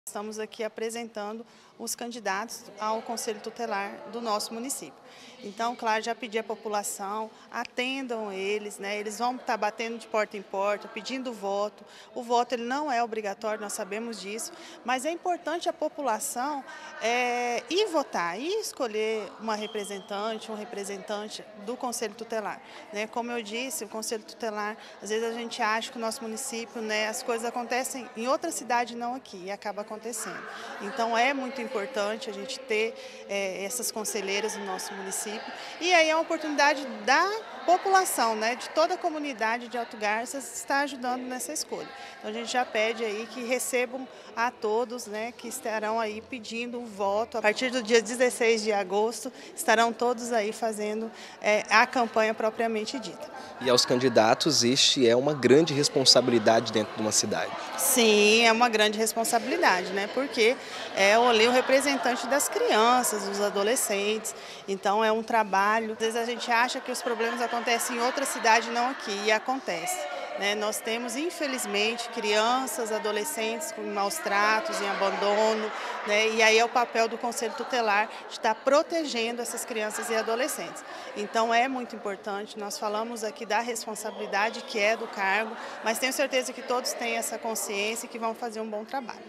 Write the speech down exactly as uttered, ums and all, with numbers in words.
Estamos aqui apresentando os candidatos ao Conselho Tutelar do nosso município. Então, claro, já pedi à população, atendam eles, né? Eles vão estar batendo de porta em porta, pedindo voto. O voto ele não é obrigatório, nós sabemos disso, mas é importante a população é, ir votar, ir escolher uma representante, um representante do Conselho Tutelar. Né? Como eu disse, o Conselho Tutelar, às vezes a gente acha que o nosso município, né, as coisas acontecem em outra cidade, não aqui, e acaba acontecendo. Então é muito importante a gente ter é, essas conselheiras no nosso município e aí é uma oportunidade da população, né, de toda a comunidade de Alto Garças estar ajudando nessa escolha. Então a gente já pede aí que recebam a todos, né, que estarão aí pedindo o voto. A partir do dia dezesseis de agosto estarão todos aí fazendo é, a campanha propriamente dita. E aos candidatos, este é uma grande responsabilidade dentro de uma cidade. Sim, é uma grande responsabilidade, né? Porque é ali o representante das crianças, dos adolescentes. Então é um trabalho. Às vezes a gente acha que os problemas acontecem em outra cidade, não aqui, e acontece. Né? Nós temos, infelizmente, crianças, adolescentes com maus tratos, em abandono, né? E aí é o papel do Conselho Tutelar de estar protegendo essas crianças e adolescentes. Então é muito importante, nós falamos aqui da responsabilidade que é do cargo, mas tenho certeza que todos têm essa consciência e que vão fazer um bom trabalho.